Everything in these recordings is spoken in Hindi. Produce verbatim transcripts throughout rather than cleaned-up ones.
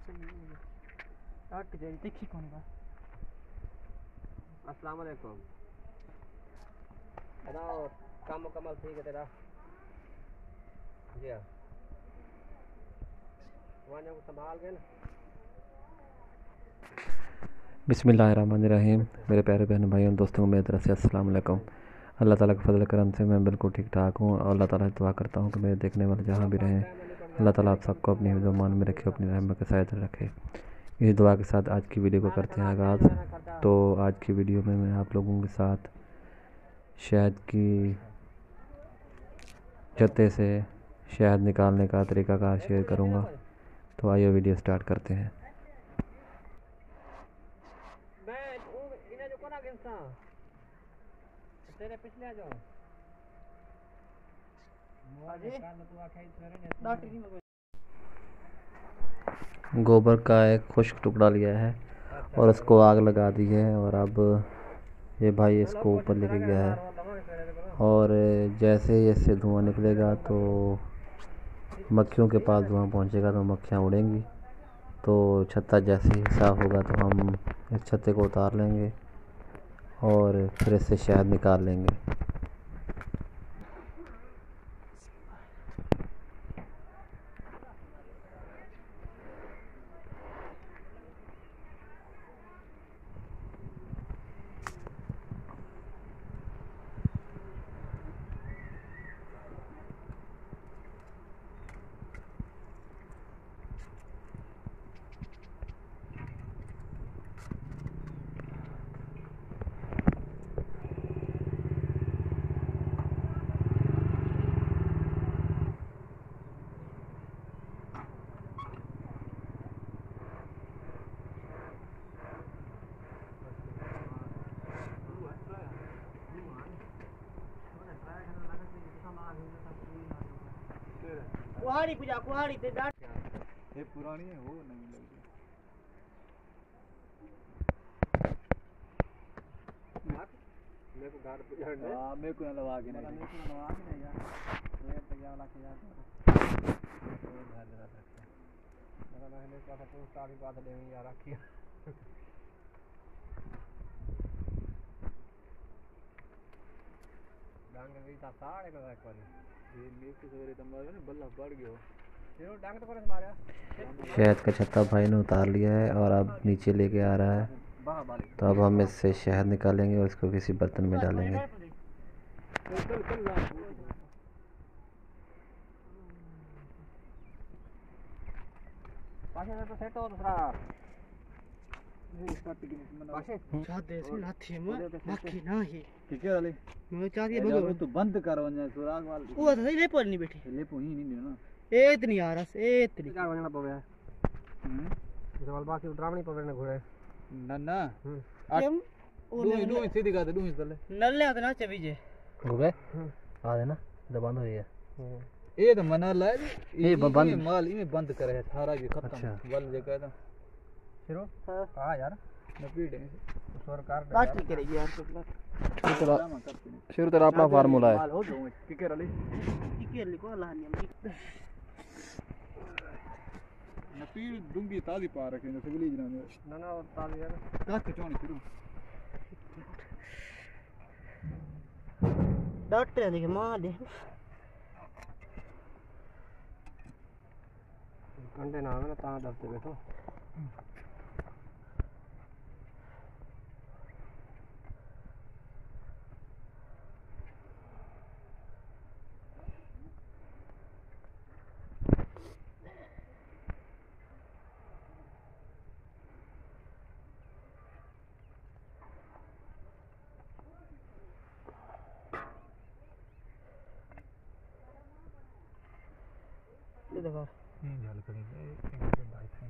हट जाए देखी कौन बा। अस्सलाम वालेकुम। बताओ काम मुकम्मल ठीक है तेरा? जी हाँ, वहाँ को संभाल गए ना। बिस्मिल्लाहिर्रहमानिर्रहीम। मेरे प्यारे बहन भाइयों दोस्तों मेरी तरफ से अस्सलाम वालेकुम। अल्लाह ताला के फजल करम से मैं बिल्कुल ठीक ठाक हूँ और अल्लाह ताला से दुआ करता हूँ कि मेरे देखने वाले जहाँ भी रहें अल्लाह ताला आप सबको अपनी हिफ़्ज़-ओ-मान में रखे, अपनी रहमत के साथ रखे। इस दुआ के साथ आज की वीडियो को करते हैं आगाज़। तो आज की वीडियो में मैं आप लोगों के साथ शहद की छत्ते से शहद निकालने का तरीक़ाकार शेयर करूँगा। तो आइए वीडियो स्टार्ट करते हैं। तेरे पिछले जो गोबर का एक खुश्क टुकड़ा लिया है और उसको आग लगा दी है और अब ये भाई इसको ऊपर लेके गया है और जैसे ही इससे धुआं निकलेगा तो मक्खियों के पास धुआं पहुंचेगा तो मक्खियां उड़ेंगी। तो छत्ता जैसे ही साफ़ होगा तो हम इस छत्ते को उतार लेंगे और फिर इससे शहद निकाल लेंगे। कुहाड़ी पूजा कुहाड़ी ते डाट ये पुरानी है वो नहीं लगी। मेरे को गाड़ पूजा है। हां मेरे को लगा के नहीं, मेरे को लगा के नहीं यार। ये तो क्या वाला के यार और घर जरा सकते हैं। मेरा मैंने कहा था तू सारी बात ले यार रखी। डांग गई था साढ़े का एक बार ये मेरे को सवेरे तुम्हारे ने बल्ला पड़ गया। फिर डांग तो करे मारा। शहद का छत्ता भाई ने उतार लिया है और अब नीचे लेके आ रहा है। तो अब हम इससे शहद निकालेंगे और इसको किसी बर्तन में डालेंगे। पासे तो सेट हो दूसरा ये स्टार्ट की मना पासे छाते से लाथी में मक्खी नहीं ठीक है वाले मैं चाहती ये है तो बंद करो वने सुराग वाल वो तो ले पर नहीं बैठी ले पो ही नहीं ना ए इतनी आ रहा ए इतनी क्या बनना पवे हम्म ये वाल बाकी ड्रामनी पवे ने घोड़े ना ना हम दो दो सीधी कर दे दो इस दले नल्ले तो ना चबी जे गए आ देना जब बंद हुई है। ये तो मना ला ये बंद माल इमे बंद करे है थारा भी खत्म अच्छा। बल जे कहता फिरो हां यार न पीड़े सरकार काट नहीं करेगी यार तो शुरू तेरा अपना फार्मूला है। माल हो गए किके रली के लिखो लानी न पीड़ डूंगी ताजी पा रखे न सगली जना ना ना और ताली यार काट चोनी शुरू डॉक्टर ने के मार दे घंटे ना ना ता दबते बैठो ये देखो ये झाल करेंगे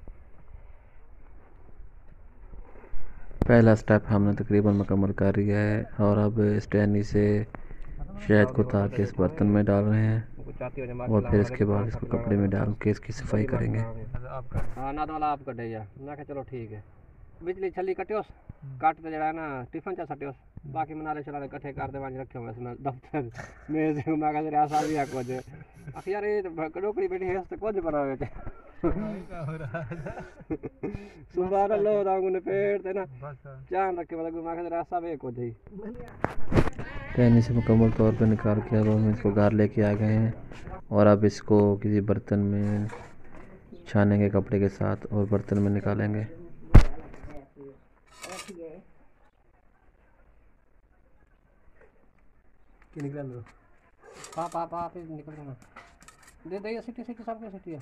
पहला स्टेप हमने तकरीबन मुकम्मल कर लिया है और अब स्टैनी से शहद को उतार के इस बर्तन में डाल रहे हैं और फिर इसके बाद इसको कपड़े में डाल के इसकी सफाई करेंगे। हाँ ना तो वाला आप कटेगा ना के चलो ठीक है बिजली छली कटियोस काट तो जड़ा ना टिफिन चा सटियोस बाकी मनाले चला इकट्ठे कर दे वांज रखे मैं दफ्तर में से मैं का रे आसा भी आ को जे यार ये कड़ोकड़ी बैठी है तो कुछ बनावे सुबह लो दांगू ने पेड़ ते ना जान रखे मतलब मैं कहता रास्ता में को दे पैनी से मुकम्मल तौर पे निकाल के अब हम इसको घर लेके आ गए हैं और अब इसको किसी बर्तन में छानेंगे कपड़े के साथ और बर्तन में निकालेंगे। कि निकल लो पा पा पा पे निकल जाना दे दे सिटी सिटी सब के सिटी है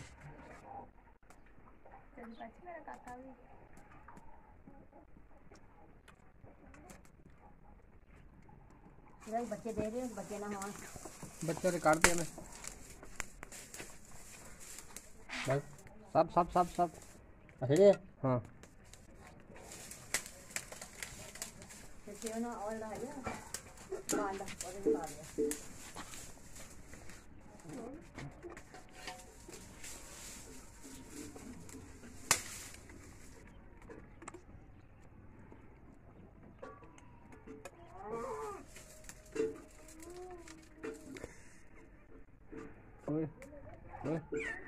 बच्चे दे दे बच्चे ना हो बच्चों ने काट दिया मैं बस सब सब सब सब अच्छा हाँ ना और रहा है बांधा और निकाल दिया ओए ओए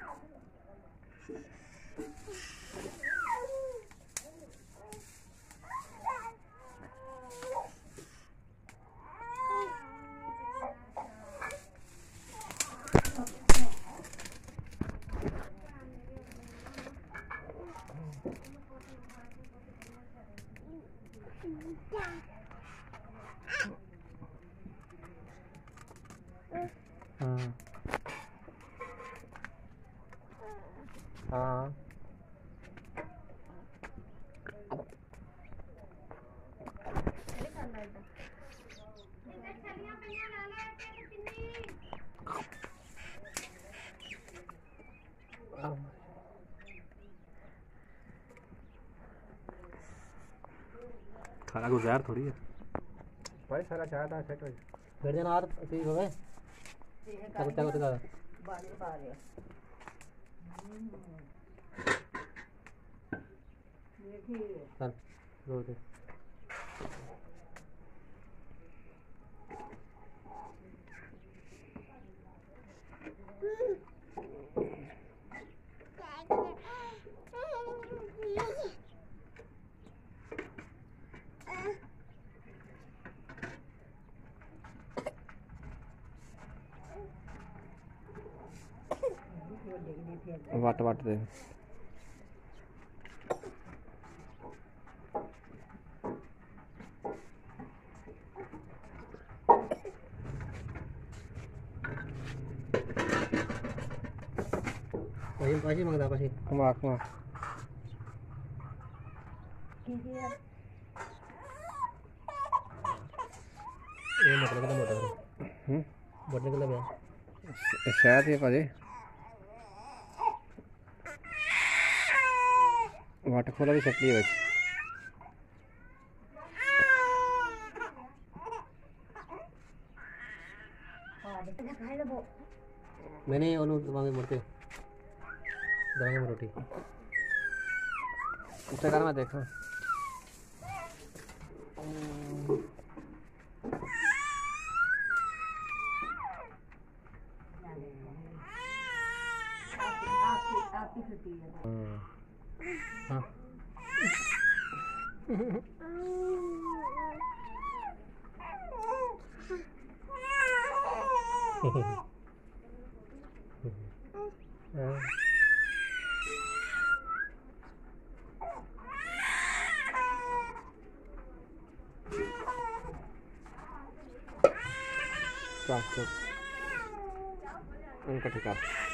हाँ हाँ खाना गुजार थोड़ी है भाई सारा चाय था सेट हो घर जाना और ठीक हो गए तब तक तो बांध पा रहे चल रो दे वट वट दे पाजी पाजी मंगदा पाजी कमा कमा ये मतलब का मोटा हम्म बोलने के लिए शायद ये पाजी वाटर खोला भी सकती है मैंने ओनू दवांगे मुड़के दवांगे में रोटी उससे कर मैं देखा आपकी छुट्टी है हाँ चल चल इनका ठिका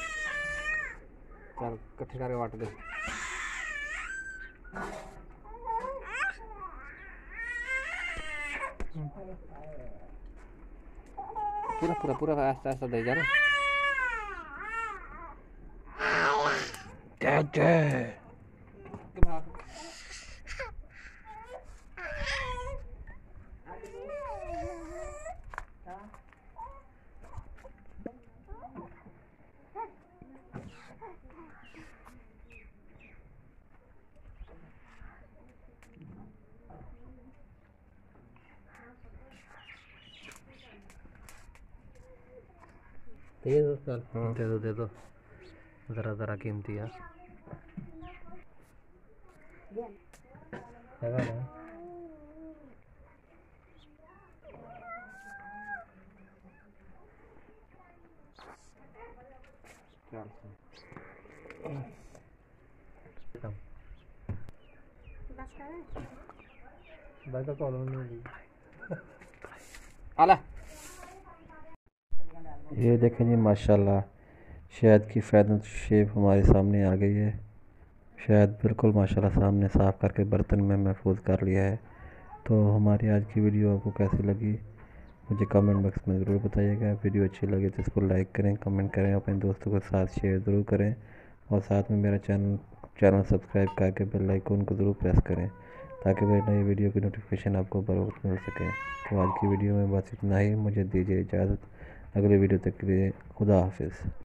चल कट्ठे करके वाट दे पूरा पूरा पूरा ऐसा ऐसा दे जा ना जय जय ठीक है चल दे दो दे दो ज़रा ज़रा कीमती यार। जगह है। बस कॉल नहीं दी। आला ये देखें जी माशाल्लाह शहद की फ़ैदन शेप हमारे सामने आ गई है। शहद बिल्कुल माशाल्लाह सामने साफ़ करके बर्तन में महफूज कर लिया है। तो हमारी आज की वीडियो आपको कैसी लगी मुझे कमेंट बॉक्स में ज़रूर बताइएगा। वीडियो अच्छी लगे तो इसको लाइक करें, कमेंट करें, अपने दोस्तों के साथ शेयर ज़रूर करें और साथ में मेरा चैनल चैनल सब्सक्राइब करके बेल आइकन को ज़रूर प्रेस करें ताकि मेरी नई वीडियो की नोटिफिकेशन आपको बर वक्त मिल सके। तो आज की वीडियो में बस इतना ही, मुझे दीजिए इजाज़त। अगले वीडियो तक के लिए खुदा हाफिज़।